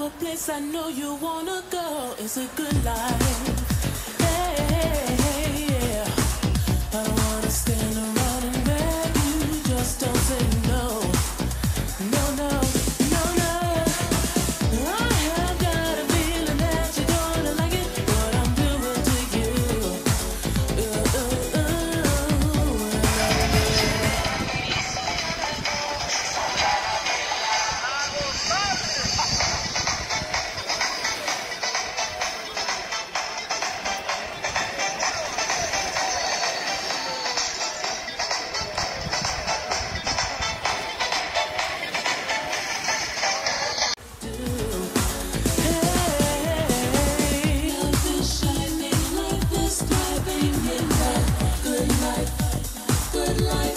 a place I know you wanna go. It's a good life. Hey, yeah. I don't wanna stand around and beg you. Just don't say no. No, no, no, no. I have got a feeling that you're gonna like it. What I'm doing to you. Ooh, ooh, ooh. Good life.